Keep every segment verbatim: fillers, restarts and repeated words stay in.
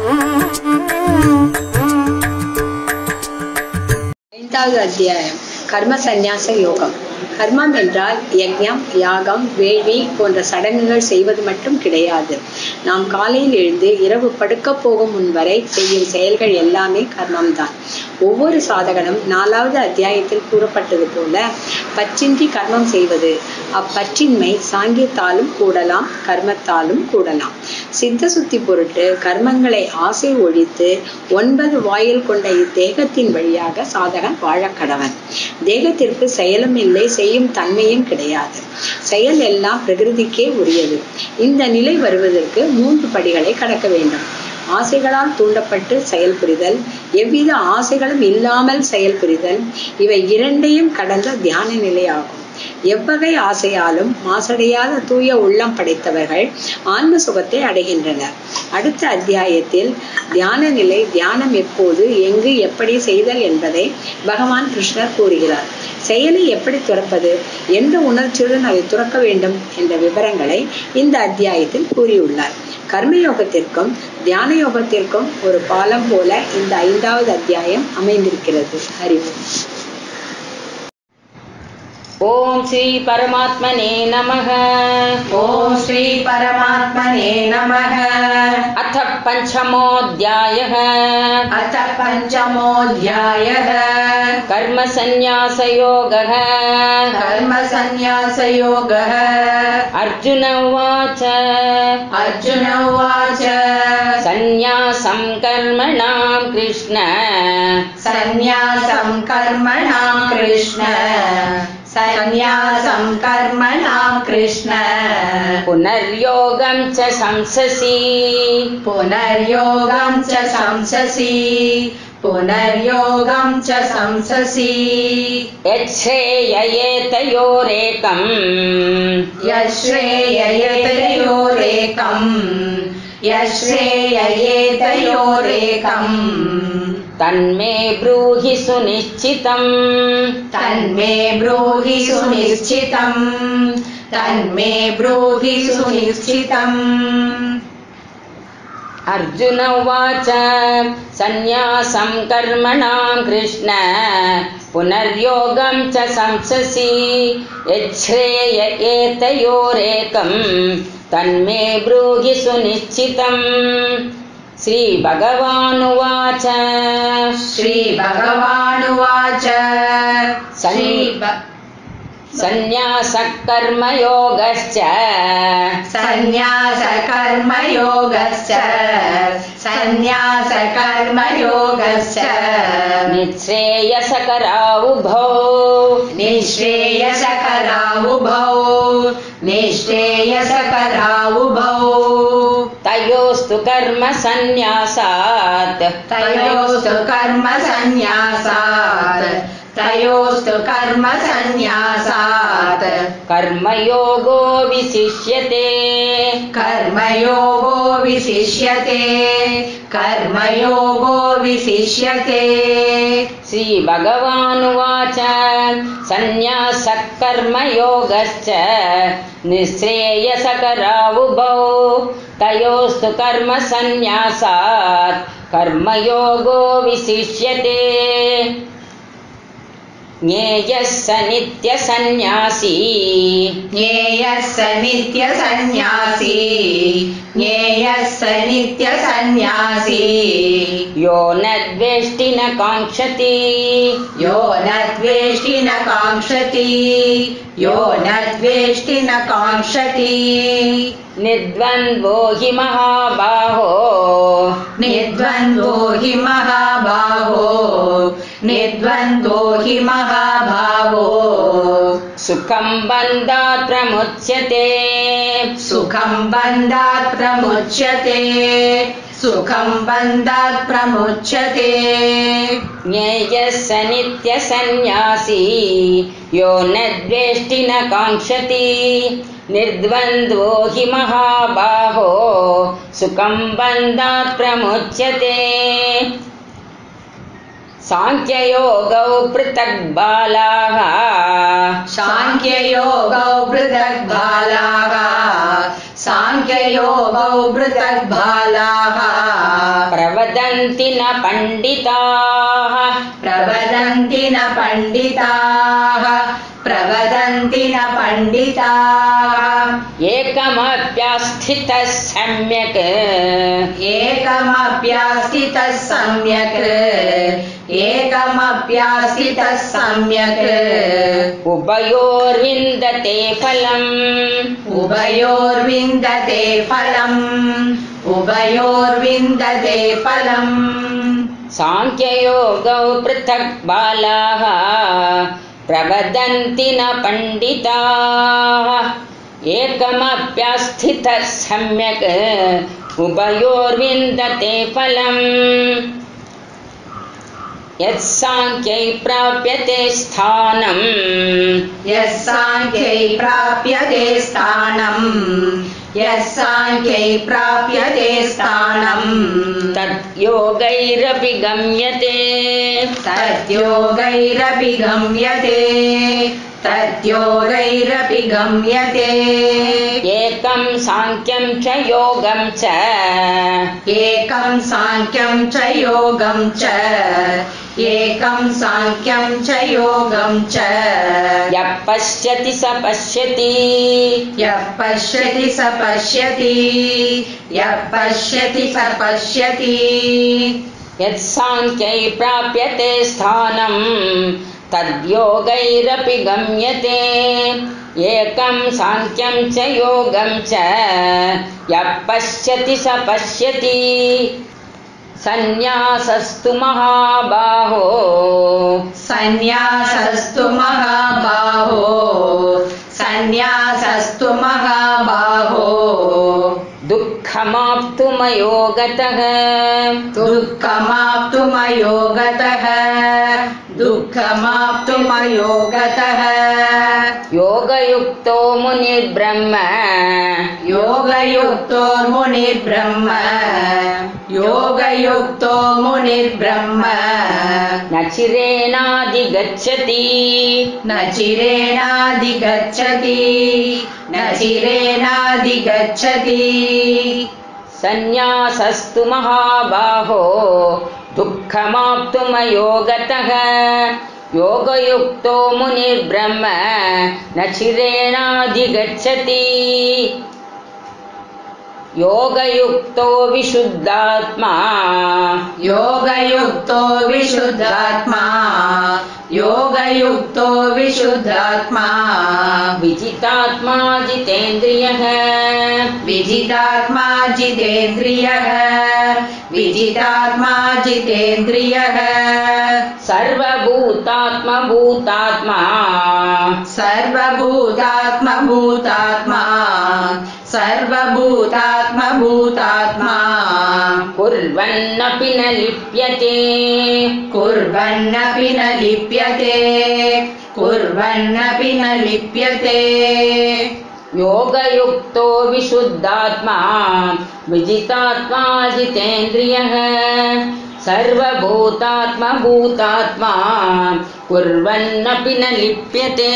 ஐந்தாவது அத்தியாயம் கர்ம சந்நியாச யோகம். கர்மம் என்றால் யஜ்ஞம், யாகம், வேள்வி போன்ற சடங்குகள் செய்வது மட்டும் கிடையாது. நாம் காலையில் எழுந்து இரவு படுக்க போகும் முன் வரை செய்யும் செயல்கள் எல்லாமே கர்மம்தான். ஒவ்வொரு சாதகனும் நாலாவது அத்தியாயத்தில் கூறப்பட்டது போல பற்றின்றி கர்மம் செய்வது. அப்பற்றின்மை சாங்கியத்தாலும் கூடலாம், கர்மத்தாலும் கூடலாம். சித்த சுத்தி பொருட்டு கர்மங்களை ஆசை ஒழித்து ஒன்பது வாயில் கொண்ட இத்தேகத்தின் வழியாக சாதகன் வாழக்கடவன். தேகத்திற்கு செயலும் இல்லை, செய்யும் தன்மையும் கிடையாது. செயல் எல்லாம் பிரகிருதிக்கே உரியது. இந்த நிலை வருவதற்கு மூன்று படிகளை கடக்க வேண்டும். ஆசைகளால் தூண்டப்பட்டு செயல் புரிதல், எவ்வித ஆசைகளும் இல்லாமல் செயல் புரிதல், இவை இரண்டையும் கடந்த தியான நிலை ஆகும். எவ்வகை ஆசையாலும் மாசடையாத தூய உள்ளம் படைத்தவர்கள் ஆன்ம சுகத்தை அடைகின்றனர். அடுத்த அத்தியாயத்தில் தியான நிலை, தியானம் எப்போது, எங்கு, எப்படி செய்தல் என்பதை பகவான் கிருஷ்ணர் கூறுகிறார். செயலை எப்படி துறப்பது, எந்த உணர்ச்சியுடன் அதை துறக்க வேண்டும் என்ற விவரங்களை இந்த அத்தியாயத்தில் கூறியுள்ளார். கர்மயோகத்திற்கும் தியான யோகத்திற்கும் ஒரு பாலம் போல இந்த ஐந்தாவது அத்தியாயம் அமைந்திருக்கிறது. அறிவு. ओम श्री परमात्मने नमः। ओम श्री परमात्मने नमः। अथ पंचमोऽध्यायः। अथ पंचमोऽध्यायः। कर्म संन्यास योगः। कर्म संन्यास योगः। अर्जुन उवाच। अर्जुन उवाच। संन्यासं कर्मणां कृष्ण। संन्यासं कर्मणां कृष्ण। संन्यासं कर्मणां कृष्ण। पुनर्योगं च संससि। पुनर्योगं च संससि। पुनर्योगं च संससि। यच्छ्रेययेतयोरेकम्। यश्रेययेतयोरेकम्। यश्रेययेतयोरेकम्। तन्मे ब्रूहि सुनिश्चितम्। तन्मे ब्रूहि सुनिश्चितम्। तन्मे ब्रूहि सुनिश्चितम्। अर्जुन उवाच। संन्यासं कर्मणां कृष्ण। पुनर्योगं च संससि। यच्छ्रेययेतयोरेकम्। तन्मे ब्रूहि सुनिश्चितम्। श्री भगवानुवाच। श्री भगवानुवाच। श्री संन्यासः कर्मयोगश्च। संन्यास कर्मयोगश्च। संन्यास कर्मयोगश्च। निःश्रेयसकरावुभौ। निःश्रेयसकरावुभौ। निःश्रेयसकरावुभौ। तयोस्तु कर्म संन्यासात्। तयोस्तु कर्म संन्यासात्। तयोस्तु कर्म संन्यासात्। कर्मयोगो विशिष्यते। कर्मयोगो विशिष्यते। कर्मयोगो विशिष्यते। श्री भगवानुवाच। संन्यासः कर्मयोगश्च निःश्रेयसकरावुभौ। तयोस्तु कर्म संन्यासात् कर्मयोगो विशिष्यते। ज्ञेयः स नित्यसन्न्यासी। ज्ञेयः स नित्यसन्न्यासी। ज्ञेयः स नित्यसन्न्यासी। यो न द्वेष्टि न काङ्क्षति। यो न द्वेष्टि न काङ्क्षति। यो न द्वेष्टि न काङ्क्षति। निर्द्वन्द्वो हि महाबाहो। निर्द्वन्द्वो हि महाबाहो। निर्द्वन्द्वो हि महाबाहो। सुखं बन्धात् प्रमुच्यते। सुखं बन्धात् प्रमुच्यते। सुखं बन्धात् प्रमुच्यते। ज्ञेयः स नित्यसन्न्यासी। यो न द्वेष्टि न काङ्क्षति। निर्द्वन्द्वो हि महाबाहो। सुखं बन्धात् प्रमुच्यते। सांख्ययोगौ पृथक् बालाः। सांख्ययोगौ पृथक् बालाः। सांख्ययोगौ पृथक् बालाः। प्रवदन्ति न पण्डिताः प्रवदन्ति न पण्डिताः प्रवदन्ति न पण्डिताः एकमप्यास्थितः सम्यक् एकमप्यास्थितः सम्यक् एकमप्यास्थितः सम्यक् उभयोर्विन्दते फलम् उभयोर्विन्दते फलम् उभयोर्विन्दते फलम् साङ्ख्ययोगौ पृथक् बालाः प्रवदन्ति न पण्डिताः एकमप्यास्थितः सम्यक् उभयोर्विन्दते फलम् यत्साङ्ख्यै प्राप्यते स्थानम् यस्साङ्ख्यै प्राप्यते स्थानम् यस्साङ्ख्यै प्राप्यते स्थानम् तद्योगैरपि गम्यते तद्योगैरपि गम्यते तद्योगैरपि गम्यते एकं साङ्ख्यं च योगं च एकं साङ्ख्यं च योगं च एकं साङ्ख्यं च योगं च यः पश्यति स पश्यति यः पश्यति स पश्यति यः पश्यति स पश्यति यत्साङ्ख्यै प्राप्यते स्थानं तद्योगैरपि गम्यते एकं साङ्ख्यं च योगं च यः पश्यति स पश्यति सन्न्यासस्तु महाबाहो सन्न्यासस्तु महाबाहो सन्न्यासस्तु महाबाहो दुःखमाप्तुमयो गतः दुःखमाप्तुमयो गतः दुःखमाप्तुमयो गतः योगयुक्तो मुनिर्ब्रह्म योगयुक्तो मुनिर्ब्रह्म योगयुक्तो मुनिर्ब्रह्म न चिरेणाधिगच्छति न चिरेणाधिगच्छति न चिरेणाधिगच्छति सन्न्यासस्तु महाबाहो दुःखमाप्तुमयो गतः योगयुक्तो मुनिर्ब्रह्म न चिरेणाधिगच्छति योगयुक्तो विशुद्धात्मा योगयुक्तो विशुद्धात्मा योगयुक्तो विशुद्धात्मा विजितात्मा जितेन्द्रियः विजितात्मा जितेन्द्रियः विजितात्मा जितेन्द्रियः सर्वभूतात्मा भूतात्मा सर्वभूतात्मा भूतात्मा सर्वभूतात्मा भूतात्मा कुर्वन्नपि न लिप्यते कुर्वन्नपि न लिप्यते कुर्वन्नपि न लिप्यते योगयुक्तो विशुद्धात्मा विजितात्मा जितेन्द्रियः सर्वभूतात्मा भूतात्मा कुर्वन्नपि न लिप्यते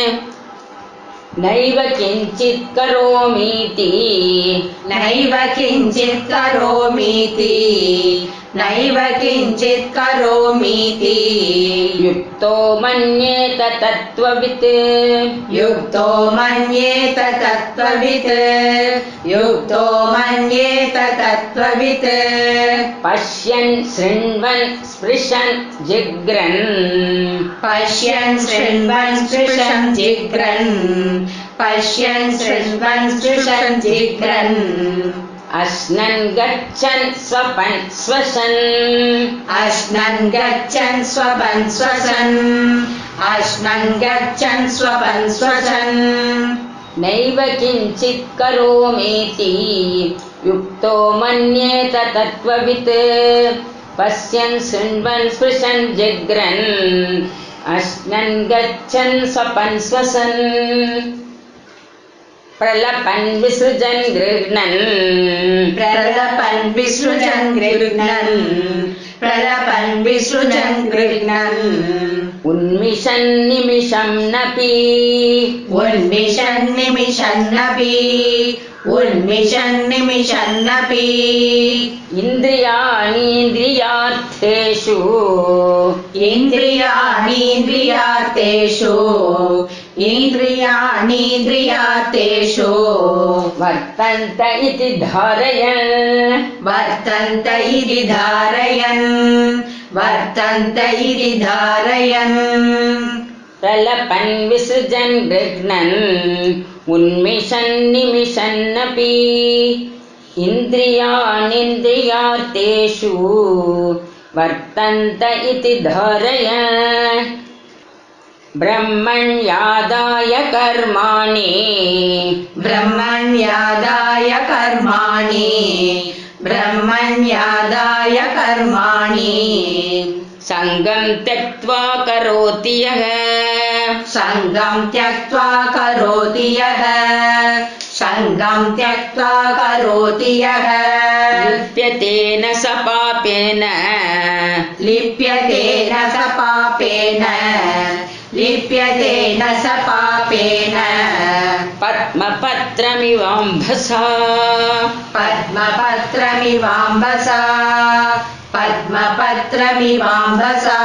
नैव किञ्चित् करोमीति नैव किञ्चित् करोमीति नैव किञ्चित् करोमीति युक्तो मन्येत तत्त्ववित् युक्तो मन्येत तत्त्ववित् युक्तो मन्येत तत्त्ववित् पश्यन् शृण्वन् स्पृशन् जिघ्रन् पश्यन् शृण्वन् स्पृशन् जिघ्रन् पश्यन् शृण्वन् स्पृशन् जिघ्रन् अश्नन् गच्छन् स्वपन् स्वसन् अश्नन् गच्छन् स्वपन् स्वसन् अश्नन् गच्छन् स्वपन् स्वसन् नैव किञ्चित् करोमीति युक्तो मन्येत तत्त्ववित् पश्यन् शृण्वन् स्पृशन् जिघ्रन् अश्नन् गच्छन् स्वपन् स्वसन् प्रलपन् विसृजन् गृह्णन् प्रलपन् विसृजन् गृह्णन् प्रलपन् विसृजन् गृह्णन् उन्मिषन् निमिषं नपि उन्मिषन् निमिषन्नपि उन्मिषन् निमिषन्नपि इन्द्रियाणीन्द्रियार्थेषु इन्द्रियाणीन्द्रियार्थेषु इन्द्रियाणीन्द्रियार्थेषु वर्तन्त इति धारयन् वर्तन्त इति धारयन् वर्तन्त इति धारयन् प्रलपन् विसृजन् गृह्णन् उन्मिषन् निमिषन्नपि इन्द्रियाणीन्द्रियार्थेषु वर्तन्त इति धारयन् ब्रह्मण्यादाय कर्माणि ब्रह्मण्यादाय कर्माणि ब्रह्मण्यादाय कर्माणि सङ्गं त्यक्त्वा करोति यः सङ्गं त्यक्त्वा करोति यः सङ्गं त्यक्त्वा करोति यः लिप्यतेन स पापेन लिप्यतेन स पापेन लिप्यतेन स पापेन पद्मपत्रमिवाम्भसा पद्मपत्रमिवाम्भसा पद्मपत्रमिवाम्भसा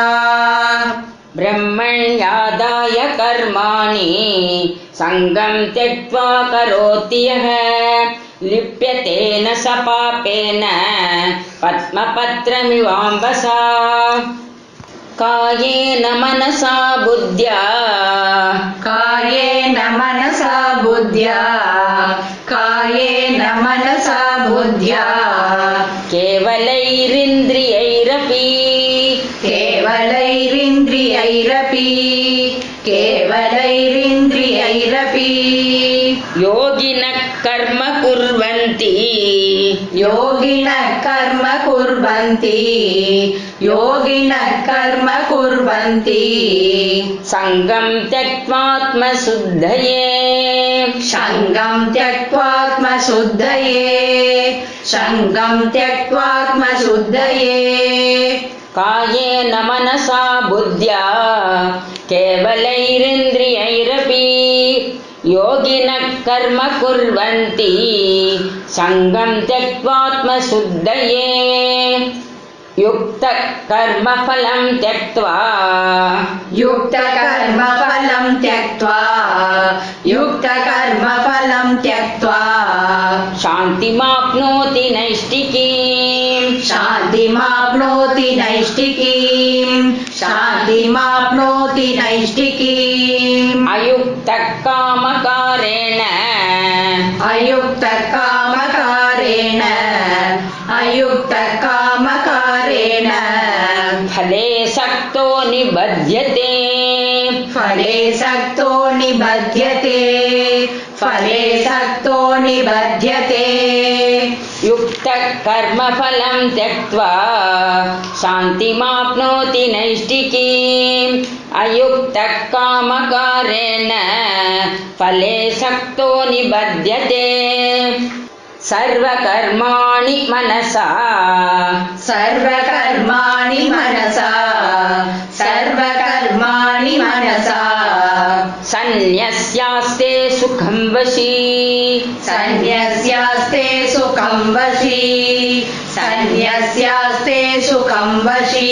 ब्रह्मण्यादाय कर्माणि सङ्गं त्यक्त्वा करोति यः लिप्यतेन स पापेन पद्मपत्रमिवाम्भसा कायेन मनसा बुद्ध्या कायेन मनसा बुद्ध्या कायेन मनसा बुद्ध्या केवलैरिन्द्रियैरपि केवलैरिन्द्रियैरपि केवलैरिन्द्रियैरपि योगिनः कर्म कुर्वन्ति योगिनः कर्म कुर्वन्ति योगिनः कर्म कुर्वन्ति सङ्गं त्यक्त्वात्मशुद्धये सङ्गं त्यक्त्वात्मशुद्धये सङ्गं त्यक्त्वात्मशुद्धये कायेन मनसा बुद्ध्या केवलैरिन्द्रियैरपि योगिनः कर्म कुर्वन्ति सङ्गं त्यक्त्वात्मशुद्धये युक्तः कर्मफलं त्यक्त्वा युक्तकर्मफलं त्यक्त्वा युक्तकर्मफलं त्यक्त्वा शान्तिमाप्नोति नैष्टिकीम् शान्तिमाप्नोति नैष्टिकीम् शान्तिमाप्नोति नैष्टिकीम् अयुक्तः कामकारेण अयुक्तकामकारेण अयुक्तकामकारेण फले सक्तो निबध्यते फले सक्तो निबध्यते फले सक्तो निबध्यते युक्तः कर्मफलं त्यक्त्वा शान्तिमाप्नोति नैष्टिकीम् अयुक्तः कामकारेण फले सक्तो निबध्यते सर्वकर्माणि मनसा सर्वकर्माणि मनसा सर्वकर्माणि मनसा सन्न्यस्यास्ते सुखं वशी सन्न्यस्यास्ते सुखं वशी सन्न्यस्यास्ते सुखं वशी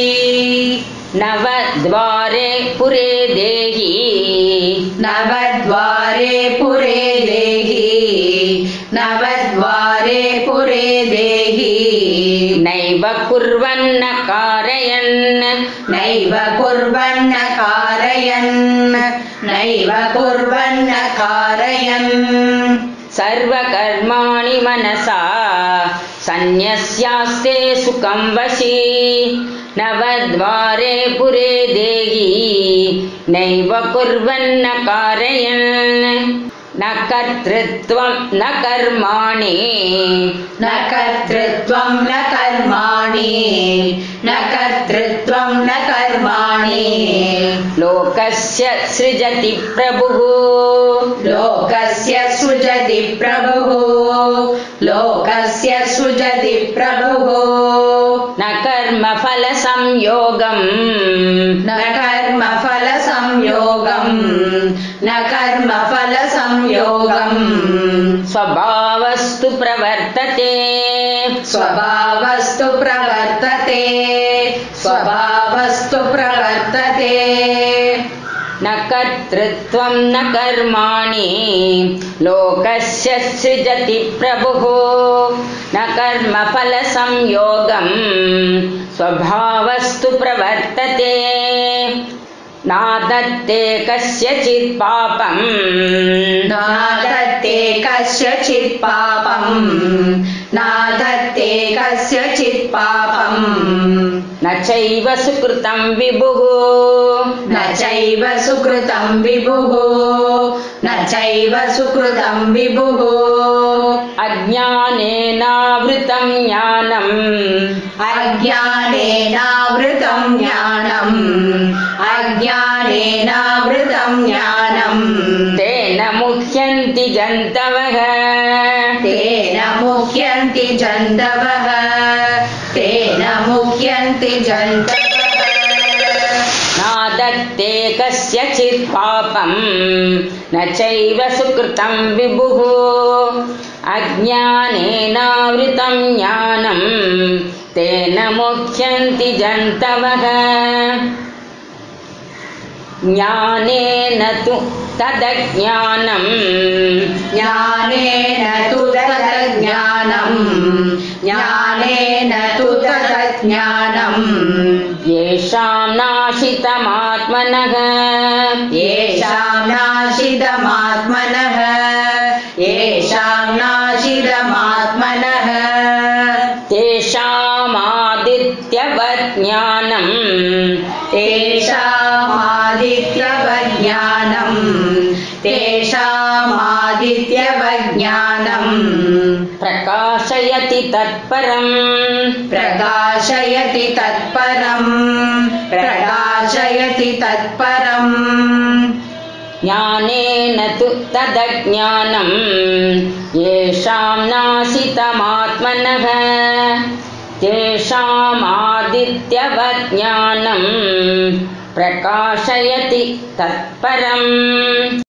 नवद्वारे पुरे देहि नवद्वारे पुरे देहि नवद्वारे पुरे देहि नैव कुर्वन्न कारयन् नैव कुर्वन्न कारयन् नैव कुर्वन्न कारयन् सर्वकर्माणि मनसा सन्न्यस्यास्ते सुखं वशी नवद्वारे पुरे देहि नैव कुर्वन्न कारयन् न कर्तृत्वं न कर्माणि न कर्तृत्वं न कर्माणि न कर्तृत्वं न कर्माणि लोकस्य सृजति प्रभुः लोकस्य सृजति प्रभुः लोकस्य सृजति प्रभुः न कर्मफलसंयोगम् न कर्मफलसंयोगम् न कर्मफलसंयोगम् स्वभावस्तु प्रवर्तते स्वभावस्तु प्रवर्तते स्वभावस्तु प्रवर्तते न कर्तृत्वं न कर्माणि लोकस्य सृजति प्रभुः न कर्मफलसंयोगम् स्वभावस्तु प्रवर्तते नादत्ते कस्यचित् पापम् नादत्ते कस्यचित् पापम् नादत्ते कस्यचित् पापम् न चैव सुकृतं विभुः न चैव सुकृतं विभुः न चैव सुकृतं विभुः अज्ञानेनावृतं ज्ञानम् अज्ञानेनावृतं ज्ञानम् अज्ञानेनावृतं ज्ञानम् तेन मुह्यन्ति जन्तवः तेन मुह्यन्ति जन्तवः तेन मुह्यन्ति जन्तवः नादत्ते कस्यचित् पापम् न चैव सुकृतं विभुः अज्ञानेनावृतं ज्ञानम् तेन मुह्यन्ति जन्तवः ज्ञानेन तु तदज्ञानम् ज्ञानेन तु तदज्ञानम् ज्ञानेन तु तदज्ञानम् येषां नाशितमात्मनः येषां नाशितमात्मनः येषां नाशितमात्मनः तेषामादित्यवत् ज्ञानम् तेषामादित्यवत् ज्ञानम् तेषामादित्यवत् ज्ञानम् प्रकाशयति तत्परम् प्रकाशयति तत्परम् प्रकाशयति तत्परम् ज्ञानेन तु तदज्ञानम् येषां नाशितमात्मनः तेषामादित्यवत् ज्ञानम् प्रकाशयति तत्परम्